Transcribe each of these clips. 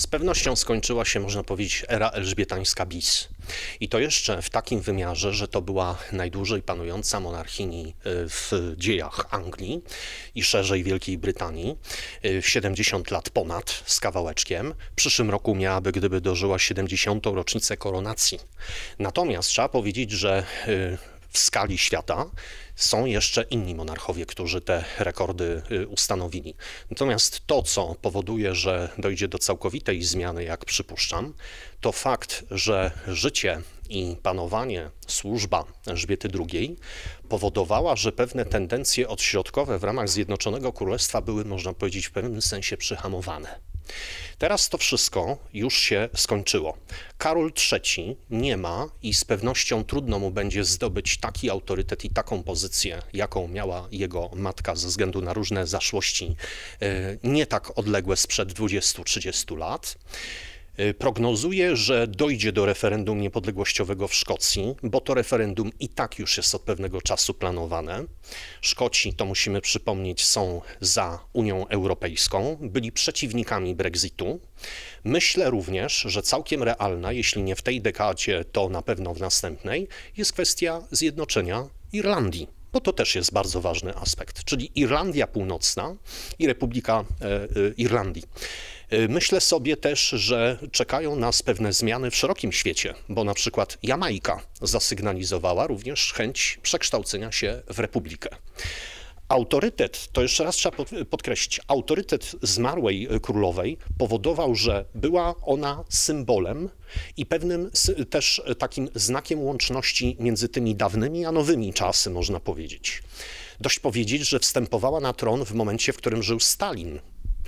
pewnością skończyła się, można powiedzieć, era elżbietańska bis. I to jeszcze w takim wymiarze, że to była najdłużej panująca monarchini w dziejach Anglii i szerzej Wielkiej Brytanii. 70 lat ponad z kawałeczkiem. W przyszłym roku miałaby, gdyby dożyła 70. rocznicę koronacji. Natomiast trzeba powiedzieć, że w skali świata są jeszcze inni monarchowie, którzy te rekordy ustanowili. Natomiast to, co powoduje, że dojdzie do całkowitej zmiany, jak przypuszczam, to fakt, że życie i panowanie, służba Elżbiety II powodowała, że pewne tendencje odśrodkowe w ramach Zjednoczonego Królestwa były, można powiedzieć, w pewnym sensie przyhamowane. Teraz to wszystko już się skończyło. Karol III nie ma i z pewnością trudno mu będzie zdobyć taki autorytet i taką pozycję, jaką miała jego matka ze względu na różne zaszłości nie tak odległe sprzed 20-30 lat. Prognozuje, że dojdzie do referendum niepodległościowego w Szkocji, bo to referendum i tak już jest od pewnego czasu planowane. Szkoci, to musimy przypomnieć, są za Unią Europejską, byli przeciwnikami Brexitu. Myślę również, że całkiem realna, jeśli nie w tej dekadzie, to na pewno w następnej, jest kwestia zjednoczenia Irlandii. Bo to też jest bardzo ważny aspekt, czyli Irlandia Północna i Republika Irlandii. Myślę sobie też, że czekają nas pewne zmiany w szerokim świecie, bo na przykład Jamajka zasygnalizowała również chęć przekształcenia się w republikę. Autorytet, to jeszcze raz trzeba podkreślić, autorytet zmarłej królowej powodował, że była ona symbolem i pewnym też takim znakiem łączności między tymi dawnymi a nowymi czasy, można powiedzieć. Dość powiedzieć, że wstępowała na tron w momencie, w którym żył Stalin.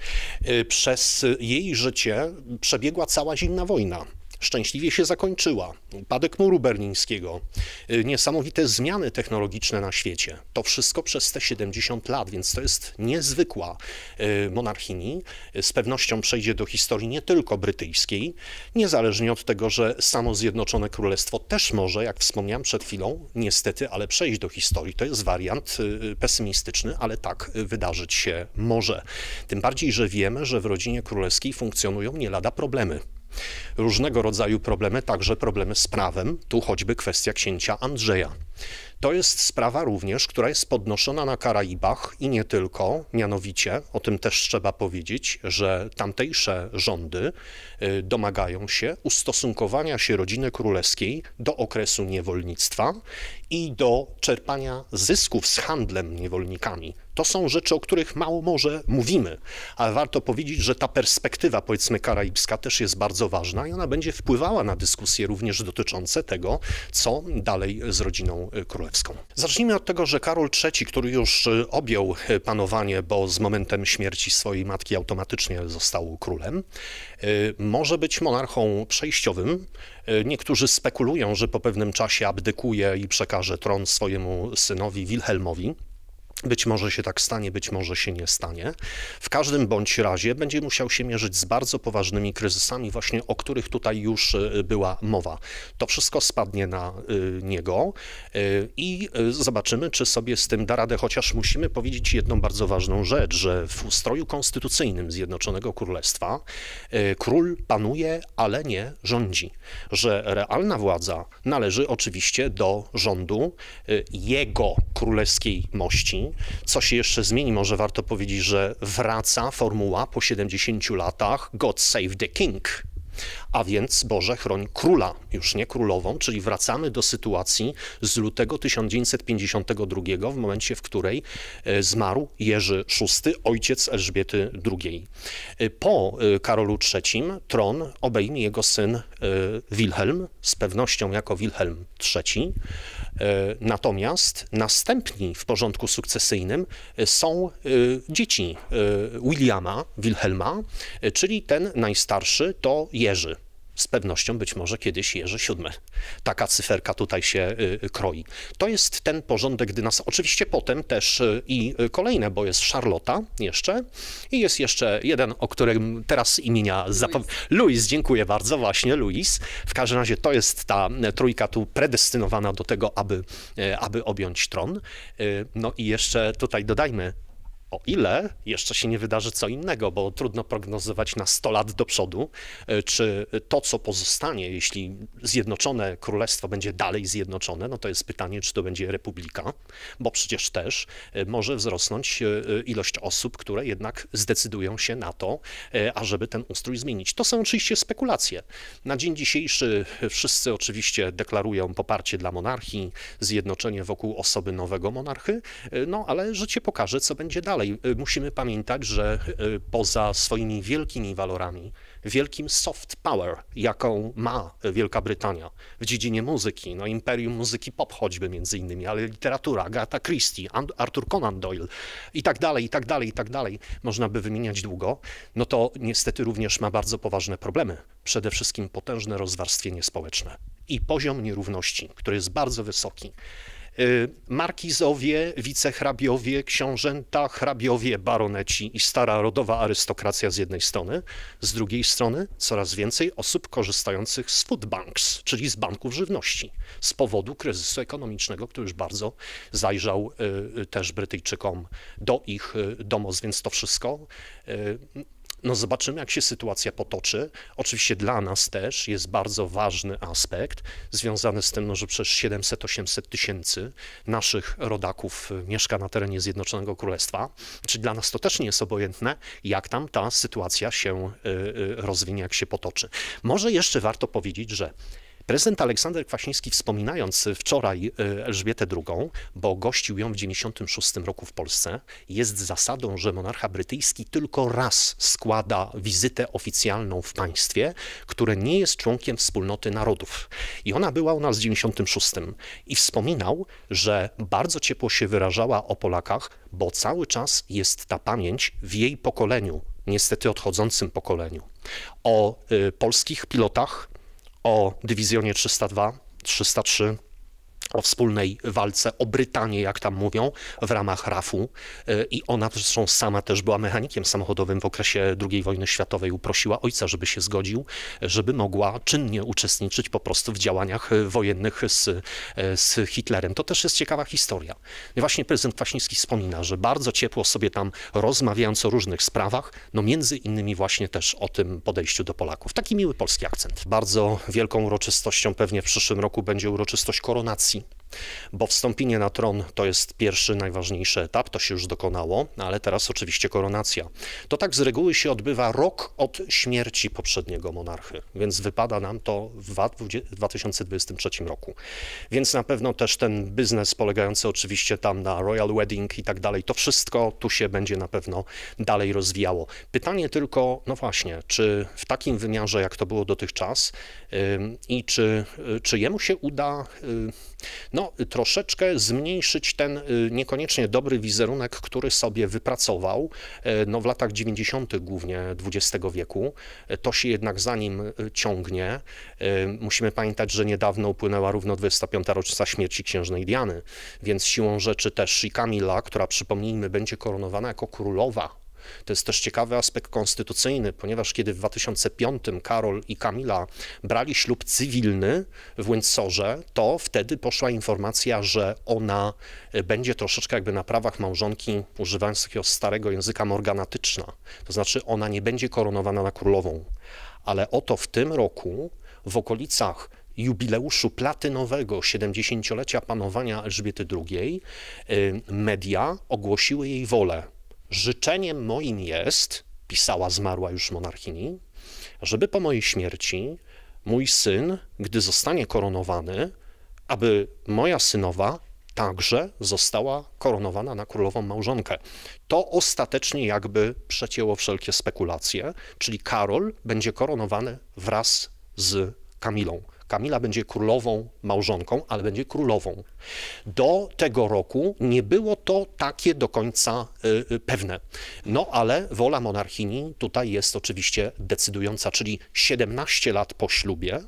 Przez jej życie przebiegła cała zimna wojna. Szczęśliwie się zakończyła. Upadek muru berlińskiego, niesamowite zmiany technologiczne na świecie. To wszystko przez te 70 lat, więc to jest niezwykła monarchini. Z pewnością przejdzie do historii nie tylko brytyjskiej, niezależnie od tego, że samo Zjednoczone Królestwo też może, jak wspomniałem przed chwilą, niestety, ale przejść do historii. To jest wariant pesymistyczny, ale tak wydarzyć się może. Tym bardziej, że wiemy, że w rodzinie królewskiej funkcjonują nie lada problemy. Różnego rodzaju problemy, także problemy z prawem, tu choćby kwestia księcia Andrzeja. To jest sprawa również, która jest podnoszona na Karaibach i nie tylko, mianowicie, o tym też trzeba powiedzieć, że tamtejsze rządy domagają się ustosunkowania się rodziny królewskiej do okresu niewolnictwa i do czerpania zysków z handlem niewolnikami. To są rzeczy, o których mało może mówimy, ale warto powiedzieć, że ta perspektywa, powiedzmy, karaibska też jest bardzo ważna i ona będzie wpływała na dyskusje również dotyczące tego, co dalej z rodziną królewską. Zacznijmy od tego, że Karol III, który już objął panowanie, bo z momentem śmierci swojej matki automatycznie został królem, może być monarchą przejściowym. Niektórzy spekulują, że po pewnym czasie abdykuje i przekaże tron swojemu synowi Wilhelmowi. Być może się tak stanie, być może się nie stanie. W każdym bądź razie będzie musiał się mierzyć z bardzo poważnymi kryzysami, właśnie o których tutaj już była mowa. To wszystko spadnie na niego i zobaczymy, czy sobie z tym da radę, chociaż musimy powiedzieć jedną bardzo ważną rzecz, że w ustroju konstytucyjnym Zjednoczonego Królestwa król panuje, ale nie rządzi. Że realna władza należy oczywiście do rządu jego królewskiej mości. Co się jeszcze zmieni, może warto powiedzieć, że wraca formuła po 70 latach God Save the King. A więc Boże chroń króla, już nie królową, czyli wracamy do sytuacji z lutego 1952, w momencie, w której zmarł Jerzy VI, ojciec Elżbiety II. Po Karolu III tron obejmie jego syn Wilhelm, z pewnością jako Wilhelm III. Natomiast następni w porządku sukcesyjnym są dzieci Williama, Wilhelma, czyli ten najstarszy to Jerzy. Z pewnością być może kiedyś Jerzy VII. Taka cyferka tutaj się kroi. To jest ten porządek dynastyczny. Oczywiście potem też i kolejne, bo jest Charlotta jeszcze i jest jeszcze jeden, o którym teraz imienia zapomniałem. Louis, dziękuję bardzo, właśnie Louis. W każdym razie to jest ta trójka tu predestynowana do tego, aby objąć tron. No i jeszcze tutaj dodajmy, O ile jeszcze się nie wydarzy co innego, bo trudno prognozować na 100 lat do przodu, czy to, co pozostanie, jeśli Zjednoczone Królestwo będzie dalej zjednoczone, no to jest pytanie, czy to będzie republika, bo przecież też może wzrosnąć ilość osób, które jednak zdecydują się na to, ażeby ten ustrój zmienić. To są oczywiście spekulacje. Na dzień dzisiejszy wszyscy oczywiście deklarują poparcie dla monarchii, zjednoczenie wokół osoby nowego monarchy, no ale życie pokaże, co będzie dalej. Musimy pamiętać, że poza swoimi wielkimi walorami, wielkim soft power, jaką ma Wielka Brytania w dziedzinie muzyki, no imperium muzyki pop choćby między innymi, ale literatura, Agatha Christie, Arthur Conan Doyle i tak dalej, i tak dalej, i tak dalej, można by wymieniać długo, no to niestety również ma bardzo poważne problemy. Przede wszystkim potężne rozwarstwienie społeczne i poziom nierówności, który jest bardzo wysoki. Markizowie, wicehrabiowie, książęta, hrabiowie, baroneci i stara rodowa arystokracja z jednej strony, z drugiej strony coraz więcej osób korzystających z food banks, czyli z banków żywności, z powodu kryzysu ekonomicznego, który już bardzo zajrzał też Brytyjczykom do ich domostw, więc to wszystko no zobaczymy, jak się sytuacja potoczy. Oczywiście dla nas też jest bardzo ważny aspekt związany z tym, no, że przecież 700-800 tysięcy naszych rodaków mieszka na terenie Zjednoczonego Królestwa. Czyli dla nas to też nie jest obojętne, jak tam ta sytuacja się rozwinie, jak się potoczy. Może jeszcze warto powiedzieć, że prezydent Aleksander Kwaśniewski, wspominając wczoraj Elżbietę II, bo gościł ją w 1996 roku w Polsce, jest zasadą, że monarcha brytyjski tylko raz składa wizytę oficjalną w państwie, które nie jest członkiem wspólnoty narodów. I ona była u nas w 1996 i wspominał, że bardzo ciepło się wyrażała o Polakach, bo cały czas jest ta pamięć w jej pokoleniu, niestety odchodzącym pokoleniu, o polskich pilotach, o dywizjonie 302, 303, o wspólnej walce o Brytanię, jak tam mówią, w ramach RAF-u. I ona zresztą sama też była mechanikiem samochodowym w okresie II wojny światowej. Uprosiła ojca, żeby się zgodził, żeby mogła czynnie uczestniczyć po prostu w działaniach wojennych z Hitlerem. To też jest ciekawa historia. I właśnie prezydent Kwaśniewski wspomina, że bardzo ciepło sobie tam rozmawiając o różnych sprawach, no między innymi właśnie też o tym podejściu do Polaków. Taki miły polski akcent. Bardzo wielką uroczystością pewnie w przyszłym roku będzie uroczystość koronacji, bo wstąpienie na tron to jest pierwszy, najważniejszy etap, to się już dokonało, ale teraz oczywiście koronacja. To tak z reguły się odbywa rok od śmierci poprzedniego monarchy, więc wypada nam to w 2023 roku. Więc na pewno też ten biznes polegający oczywiście tam na Royal Wedding i tak dalej, to wszystko tu się będzie na pewno dalej rozwijało. Pytanie tylko, no właśnie, czy w takim wymiarze, jak to było dotychczas i czy jemu się uda no, troszeczkę zmniejszyć ten niekoniecznie dobry wizerunek, który sobie wypracował no, w latach 90. głównie XX wieku. To się jednak za nim ciągnie. Musimy pamiętać, że niedawno upłynęła równo 25. rocznica śmierci księżnej Diany, więc siłą rzeczy też i Kamila, która przypomnijmy będzie koronowana jako królowa. To jest też ciekawy aspekt konstytucyjny, ponieważ kiedy w 2005 Karol i Kamila brali ślub cywilny w Windsorze, to wtedy poszła informacja, że ona będzie troszeczkę jakby na prawach małżonki, używając takiego starego języka, morganatyczna. To znaczy ona nie będzie koronowana na królową. Ale oto w tym roku w okolicach jubileuszu platynowego 70-lecia panowania Elżbiety II media ogłosiły jej wolę. Życzeniem moim jest, pisała zmarła już monarchini, żeby po mojej śmierci mój syn, gdy zostanie koronowany, aby moja synowa także została koronowana na królową małżonkę. To ostatecznie jakby przecięło wszelkie spekulacje, czyli Karol będzie koronowany wraz z Kamilą. Kamila będzie królową małżonką, ale będzie królową. Do tego roku nie było to takie do końca pewne. No ale wola monarchini tutaj jest oczywiście decydująca, czyli 17 lat po ślubie,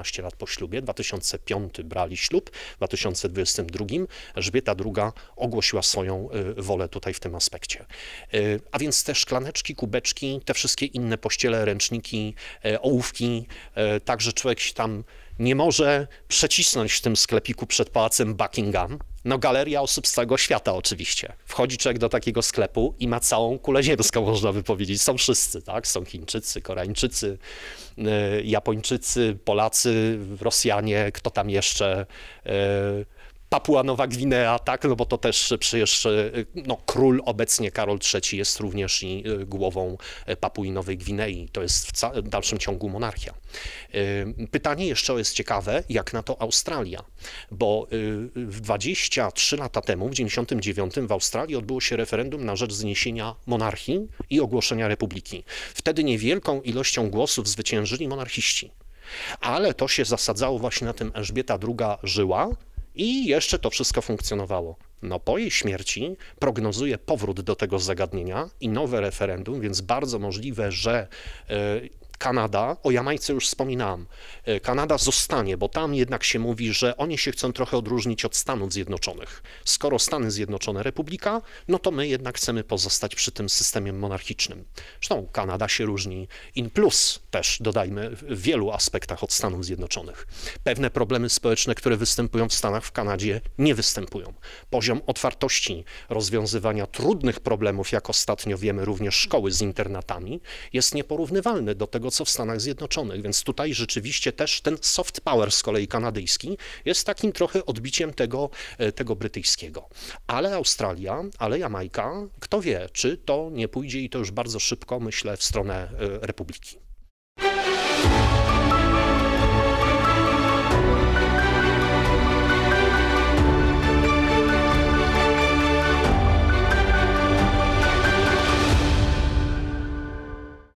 2005 brali ślub, w 2022 Elżbieta II ogłosiła swoją wolę tutaj w tym aspekcie. A więc te szklaneczki, kubeczki, te wszystkie inne pościele, ręczniki, ołówki, także człowiek się tam nie może przecisnąć w tym sklepiku przed pałacem Buckingham. No galeria osób z całego świata oczywiście. Wchodzi człowiek do takiego sklepu i ma całą kulę ziemską, można by powiedzieć. Są wszyscy, tak? Są Chińczycy, Koreańczycy, Japończycy, Polacy, Rosjanie, kto tam jeszcze... Papua Nowa Gwinea, tak, no bo to też przecież no, król obecnie Karol III jest również i głową Papui Nowej Gwinei. To jest w dalszym ciągu monarchia. Pytanie jeszcze jest ciekawe, jak na to Australia, bo 23 lata temu, w 1999 w Australii odbyło się referendum na rzecz zniesienia monarchii i ogłoszenia republiki. Wtedy niewielką ilością głosów zwyciężyli monarchiści. Ale to się zasadzało właśnie na tym, Elżbieta II żyła, i jeszcze to wszystko funkcjonowało. No po jej śmierci prognozuje powrót do tego zagadnienia i nowe referendum, więc bardzo możliwe, że Kanada, o Jamajce już wspominałem, Kanada zostanie, bo tam jednak się mówi, że oni się chcą trochę odróżnić od Stanów Zjednoczonych. Skoro Stany Zjednoczone republika, no to my jednak chcemy pozostać przy tym systemie monarchicznym. Zresztą Kanada się różni in plus też, dodajmy, w wielu aspektach od Stanów Zjednoczonych. Pewne problemy społeczne, które występują w Stanach, w Kanadzie nie występują. Poziom otwartości rozwiązywania trudnych problemów, jak ostatnio wiemy, również szkoły z internatami, jest nieporównywalny do tego, co w Stanach Zjednoczonych, więc tutaj rzeczywiście też ten soft power z kolei kanadyjski jest takim trochę odbiciem tego brytyjskiego. Ale Australia, ale Jamajka, kto wie, czy to nie pójdzie i to już bardzo szybko, myślę, w stronę republiki.